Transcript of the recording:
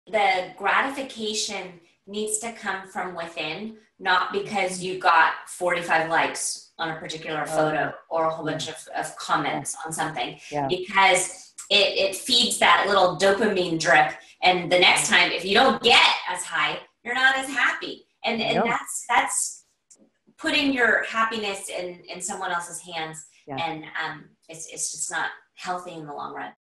the gratification needs to come from within, not because you got 45 likes on a particular photo or a whole bunch of comments on something, because it feeds that little dopamine drip. And the next time, if you don't get as high, you're not as happy. And that's putting your happiness in someone else's hands. And it's just not healthy in the long run.